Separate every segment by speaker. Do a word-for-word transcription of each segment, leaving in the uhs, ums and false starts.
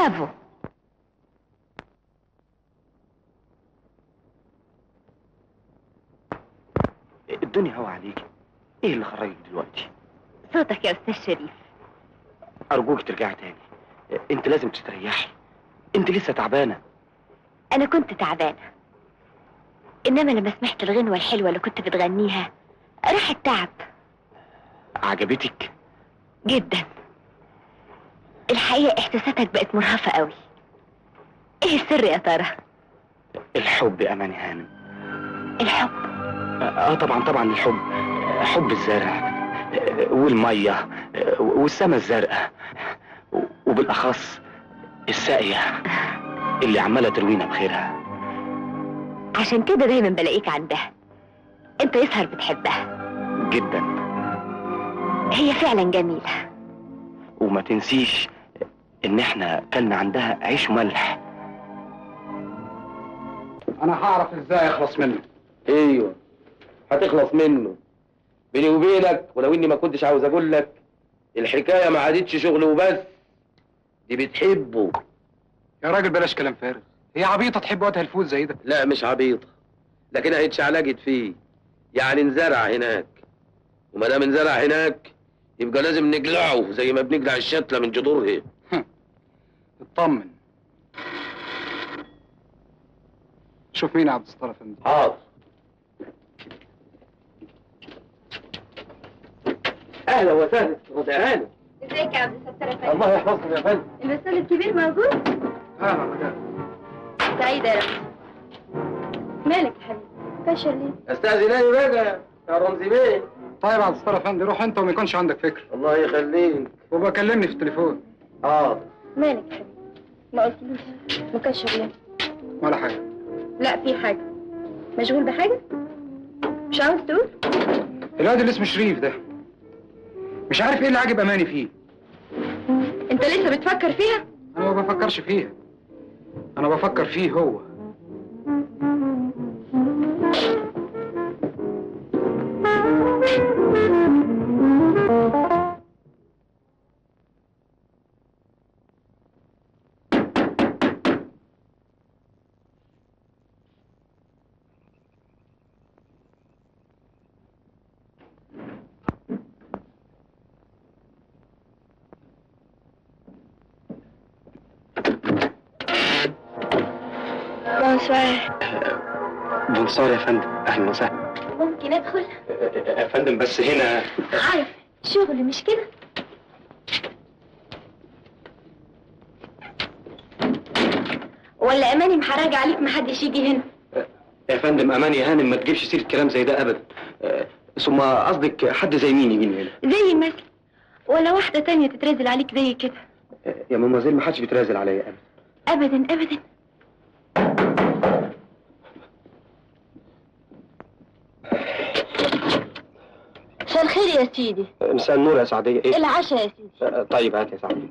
Speaker 1: برافو.
Speaker 2: الدنيا هوا عليك، ايه اللي خرجك دلوقتي؟
Speaker 1: صوتك يا استاذ شريف.
Speaker 2: ارجوك ترجعي تاني، انت لازم تستريحي، انت لسه تعبانه.
Speaker 1: انا كنت تعبانه، انما لما سمعت الغنوه الحلوه اللي كنت بتغنيها راح التعب.
Speaker 2: عجبتك؟
Speaker 1: جدا. الحقيقه احساساتك بقت مرهفه قوي. ايه السر يا ترى؟
Speaker 2: الحب يا اماني هانم.
Speaker 1: الحب؟
Speaker 2: اه طبعا طبعا الحب، حب الزرع والميه والسما الزرقاء، وبالاخص الساقيه اللي عماله تروينا بخيرها.
Speaker 1: عشان كده دايما بلاقيك عندها. انت يسهر بتحبها
Speaker 2: جدا.
Speaker 1: هي فعلا جميله.
Speaker 2: وما تنسيش ان احنا كلنا عندها عيش وملح.
Speaker 3: انا هعرف ازاي اخلص منه.
Speaker 4: ايوه هتخلص منه. بيني وبينك ولو اني ما كنتش عاوز اقول لك، الحكايه ما عادتش شغل وبس، دي بتحبه.
Speaker 3: يا راجل بلاش كلام فارغ، هي عبيطه تحب وقتها الفوز زي ده؟
Speaker 4: لا مش عبيطه، لكنها اتشعلقت فيه، يعني انزرع هناك، وما دام انزرع هناك يبقى لازم نقلعه زي ما بنقلع الشتله من جذورها.
Speaker 3: اطمن. شوف مين يا عبد الستار افندي.
Speaker 4: حاضر. اهلا وسهلا استاذ هانم.
Speaker 1: ازيك يا عبد الستار افندي؟
Speaker 4: الله يحفظكم يا فندم.
Speaker 1: الاستاذ الكبير موجود؟
Speaker 3: اهلا رجاء.
Speaker 1: سعيده يا رمزي. مالك يا حبيبي؟ كشر ليه؟
Speaker 4: استاذناني بقى يا رمزي بيه.
Speaker 3: طيب يا عبد الستار افندي روح انت وما يكونش عندك فكر.
Speaker 4: الله يخليك.
Speaker 3: وبقى كلمني في التليفون.
Speaker 4: حاضر.
Speaker 1: مالك يا حبيبي؟ ما قلتليش مكشر ليه؟
Speaker 3: ولا حاجه.
Speaker 1: لا في حاجه. مشغول بحاجه؟ مش عاوز تقول؟
Speaker 3: الواد اللي اسمه شريف ده مش عارف ايه اللي عاجب اماني فيه.
Speaker 1: انت لسه بتفكر فيها؟
Speaker 3: انا ما بفكرش فيها، انا بفكر فيه هو.
Speaker 1: بونسوار.
Speaker 2: بونسوار يا فندم، اهلا وسهلا.
Speaker 1: ممكن ادخل؟
Speaker 2: يا فندم بس هنا
Speaker 1: عارف شغل مش كده؟ ولا اماني محرجه عليك محدش يجي هنا؟
Speaker 2: يا فندم اماني يا هانم ما تجيبش سيره كلام زي ده ابدا. ثم قصدك حد زي مين يجي هنا؟
Speaker 1: زي مثلا ولا واحده تانية تترازل عليك زي كده؟
Speaker 2: يا مامازيل ما حدش بيترازل عليا ابدا.
Speaker 1: ابدا ابدا. مساء الخير يا سيدي.
Speaker 2: مساء النور يا سعديه. ايه
Speaker 1: العشاء يا سيدي؟
Speaker 2: طيب هات يا سعديه.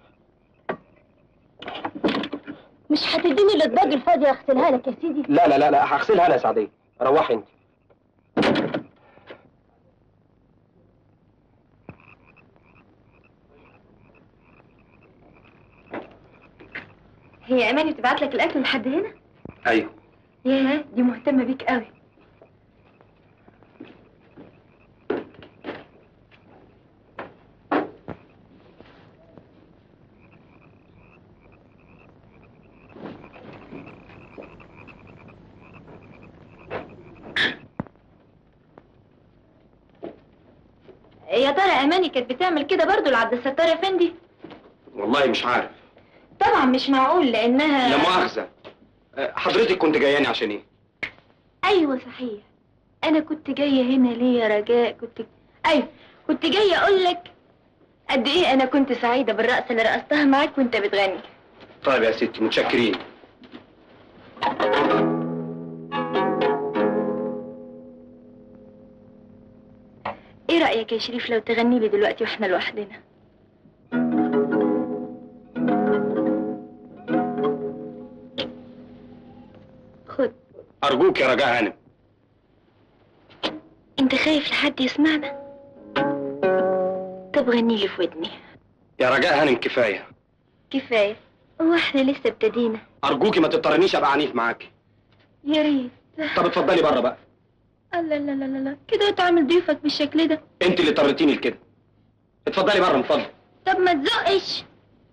Speaker 1: مش هتديني الاطباق الفاضيه اغسلها لك يا سيدي؟
Speaker 2: لا لا لا لا هغسلها انا يا سعديه، روحي انت.
Speaker 1: هي اماني بتبعت لك الاكل لحد هنا؟
Speaker 2: ايوه.
Speaker 1: ياه دي مهتمه بيك قوي. يا ترى اماني كانت بتعمل كده برضه لعبد الستار يا فندي؟
Speaker 2: والله مش عارف.
Speaker 1: طبعا مش معقول لانها
Speaker 2: لا مؤاخذه، حضرتك كنت جاياني عشان ايه؟
Speaker 1: ايوه صحيح، انا كنت جايه هنا ليه يا رجاء؟ كنت ايوه كنت جايه اقول لك قد ايه انا كنت سعيده بالرقصه اللي رقصتها معاك وانت بتغني.
Speaker 2: طيب يا ستي متشكرين.
Speaker 1: ايه رايك يا شريف لو تغني لي دلوقتي واحنا لوحدنا؟ خد.
Speaker 2: ارجوك يا رجاء هانم.
Speaker 1: انت خايف لحد يسمعنا؟ طب غني لي في ودني.
Speaker 2: يا رجاء هانم كفايه.
Speaker 1: كفايه؟ هو احنا لسه ابتدينا؟
Speaker 2: ارجوكي ما تضطرنيش ابقى عنيف معاكي.
Speaker 1: يا ريت.
Speaker 2: طب اتفضلي بره بقى.
Speaker 1: لا لا لا لا لا كده تعمل ضيوفك بالشكل ده؟
Speaker 2: انت اللي اضطريتيني لكده. اتفضلي بره من فضلك.
Speaker 1: طب ما تزقش.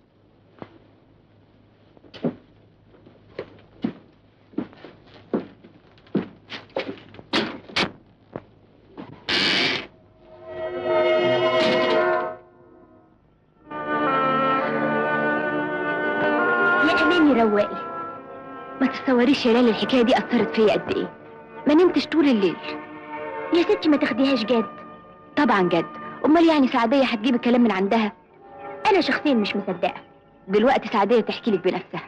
Speaker 1: يا اماني رواقي، ما تتصوريش يا لالي الحكايه دي اثرت فيا قد ايه. ما نمتش طول الليل. يا ستي ما تاخديهاش جد. طبعا جد. امال يعني سعديه هتجيب الكلام من عندها؟ انا شخصيا مش مصدقه. دلوقتي سعديه تحكي لك بنفسها.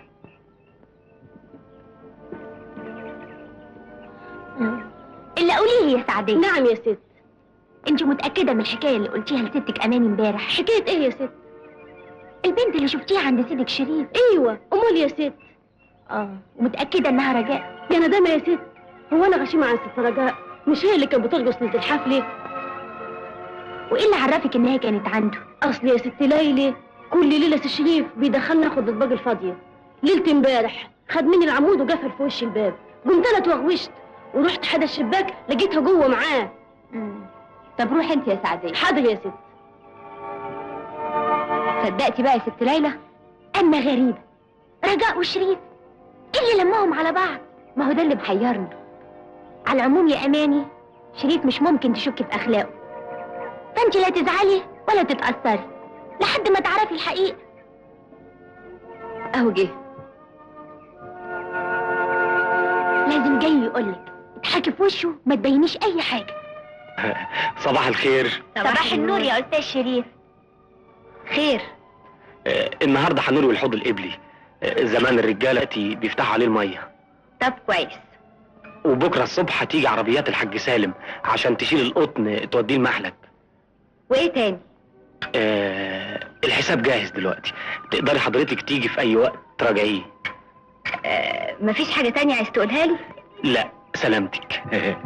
Speaker 1: اللي قولي لي يا سعديه. نعم يا ست. انت متاكده من الحكايه اللي قلتيها لستك اماني امبارح؟ حكايه ايه يا ست؟ البنت اللي شفتيها عند سيدك شريف. ايوه. امال يا ست؟ اه. ومتاكده انها رجاء؟ يا ندامه يا ست، هو انا غشيمه عن ست رجاء؟ مش هي اللي كانت بترقص ليله الحفله؟ وايه اللي عرفك ان هي كانت عنده؟ اصل يا ست ليلى كل ليله سي شريف بيدخلنا ناخد الباقي الفاضيه. ليله امبارح خد مني العمود وقفل في وش الباب. قمت انا اتوغوشت ورحت حدا الشباك لقيتها جوه معاه. امم طب روحي انت يا سعديه. حاضر يا ست. صدقتي بقى يا ست ليلى؟ اما غريبه، رجاء وشريف ايه اللي لماهم على بعض؟ ما هو ده اللي محيرني. على العموم يا اماني، شريف مش ممكن تشكي في اخلاقه، فانت لا تزعلي ولا تتاثري لحد ما تعرفي الحقيقه. اهو جه. لازم جاي يقولك اضحكي في وشه، ما تبينيش اي حاجه.
Speaker 2: صباح الخير.
Speaker 1: صباح النور يا استاذ شريف. خير.
Speaker 2: آه النهارده هنروي الحوض القبلي. آه زمان الرجاله بيفتحوا عليه الميه.
Speaker 1: طب كويس.
Speaker 2: وبكره الصبح هتيجي عربيات الحاج سالم عشان تشيل القطن توديه المحلب.
Speaker 1: وايه تاني؟
Speaker 2: آه الحساب جاهز دلوقتي، تقدري حضرتك تيجي في اي وقت تراجعيه.
Speaker 1: آه مفيش حاجه تانية عايز تقولها لي؟
Speaker 2: لا سلامتك.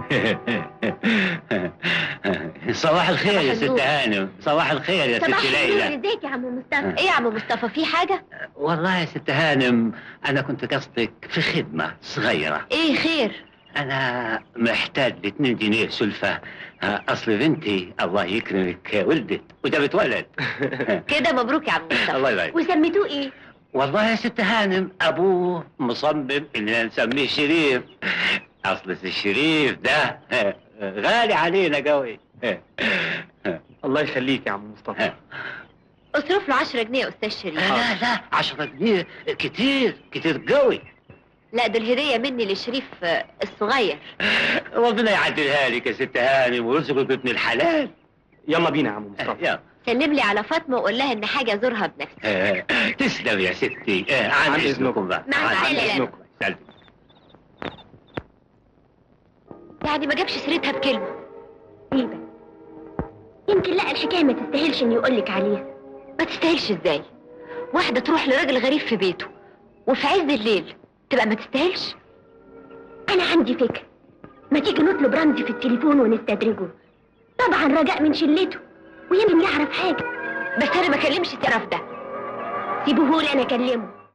Speaker 5: صباح الخير يا ست هانم. صباح الخير يا ست ليلى.
Speaker 1: صباح النور. ازيك يا عم مصطفى؟ ايه يا عم مصطفى، في حاجه؟
Speaker 5: والله يا ست هانم انا كنت قصدك في خدمه صغيره.
Speaker 1: ايه خير؟
Speaker 5: انا محتاج لاتنين جنيه سلفه. اصل بنتي الله يكرمك ولدت وده بتولد.
Speaker 1: كده مبروك يا عم مصطفى.
Speaker 5: الله يبارك.
Speaker 1: وسميتوه ايه؟
Speaker 5: والله يا ست هانم ابوه مصمم اننا نسميه شريف. اصل الشريف ده غالي علينا قوي.
Speaker 2: الله يخليك يا عم مصطفى.
Speaker 1: اصرف له عشرة جنيه يا استاذ شريف.
Speaker 5: لا لا عشرة جنيه كتير كتير قوي.
Speaker 1: لا دول هديه مني للشريف الصغير.
Speaker 5: ربنا يعدلها لك يا ست هانم ويرزقك بابن الحلال.
Speaker 2: يلا بينا يا عم مصطفى.
Speaker 5: يلا.
Speaker 1: سلم لي على فاطمه وقول لها ان حاجه ازورها بنفسي.
Speaker 5: تسلم يا ستي. عن
Speaker 2: عن
Speaker 5: اذنكم بقى.
Speaker 1: مع
Speaker 5: عن
Speaker 1: السلامة.
Speaker 5: إذنكم. سلم.
Speaker 1: يعني ما جابش سيرتها بكلمه. ايه ده؟ يمكن لا الحكايه ما تستاهلش اني اقول لك عليها. ما تستاهلش ازاي؟ واحده تروح لراجل غريب في بيته وفي عز الليل تبقى ما تستاهلش؟ انا عندي فكره، ما تيجي نطلب رمزي في التليفون ونستدرجه. طبعا رجاء من شلته ويمكن يعرف حاجه، بس انا ما كلمش الطرف ده. سيبوهولي انا اكلمه.